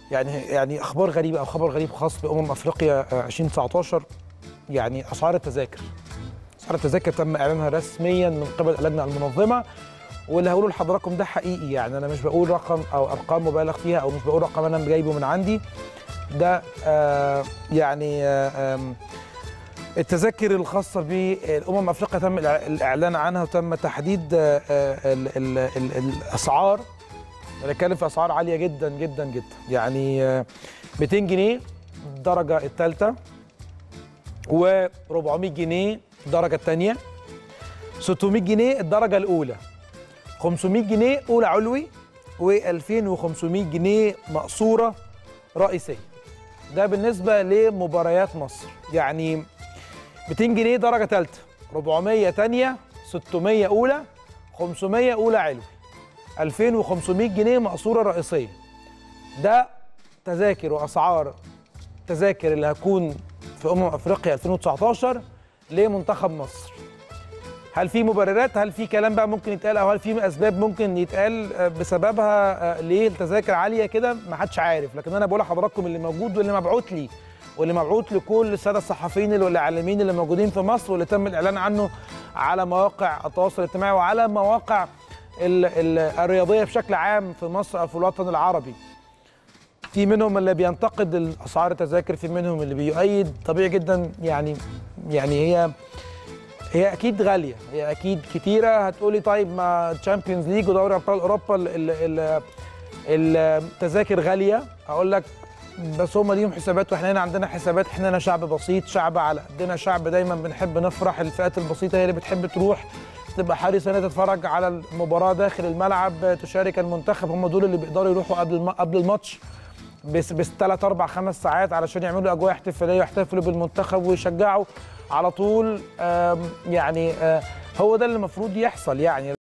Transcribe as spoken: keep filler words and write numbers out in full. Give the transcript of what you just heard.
يعني يعني اخبار غريبه او خبر غريب خاص بامم افريقيا ألفين وتسعطاشر. يعني اسعار التذاكر اسعار التذاكر تم اعلانها رسميا من قبل اللجنه المنظمه، واللي هقوله لحضراتكم ده حقيقي. يعني انا مش بقول رقم او ارقام مبالغ فيها، او مش بقول رقم انا جايبه من عندي. ده آه يعني آه التذاكر الخاصه بالامم افريقيا تم الاعلان عنها وتم تحديد آه ال ال ال الاسعار. بنتكلم في اسعار عاليه جدا جدا جدا. يعني آه مئتين جنيه الدرجه الثالثه، و400 جنيه الدرجه الثانيه، ستمائة جنيه الدرجه الاولى، خمسمائة جنيه اولى علوي، و2500 جنيه مقصوره رئيسيه. ده بالنسبه لمباريات مصر. يعني مئتين جنيه درجه ثالثه، أربعمائة ثانيه، ستمائة اولى، خمسمائة اولى علوي، ألفين وخمسمائة جنيه مقصوره رئيسيه. ده تذاكر واسعار تذاكر اللي هتكون في امم افريقيا ألفين وتسعطاشر لمنتخب مصر. هل في مبررات؟ هل في كلام بقى ممكن يتقال، او هل في اسباب ممكن يتقال بسببها ليه التذاكر عاليه كده؟ ما حدش عارف. لكن انا بقول لحضراتكم اللي موجود واللي مبعوت لي واللي مبعوت لكل الساده الصحفيين والاعلاميين اللي موجودين في مصر، واللي تم الاعلان عنه على مواقع التواصل الاجتماعي وعلى مواقع ال ال الرياضيه بشكل عام في مصر او في الوطن العربي. في منهم اللي بينتقد اسعار التذاكر، في منهم اللي بيؤيد. طبيعي جدا. يعني يعني هي هي اكيد غاليه، هي اكيد كتيره. هتقولي طيب ما تشامبيونز ليج ودوري ابطال اوروبا التذاكر غاليه. اقول لك بس هم ليهم حسابات واحنا هنا عندنا حسابات. احنا هنا شعب بسيط، شعب على قدنا، شعب دايما بنحب نفرح. الفئات البسيطه هي اللي بتحب تروح تبقى حريصه انها تتفرج على المباراه داخل الملعب، تشارك المنتخب. هم دول اللي بيقدروا يروحوا قبل قبل الماتش بس بس ثلاث اربع خمس ساعات علشان يعملوا اجواء احتفاليه ويحتفلوا بالمنتخب ويشجعوا على طول. يعني هو ده اللي المفروض يحصل. يعني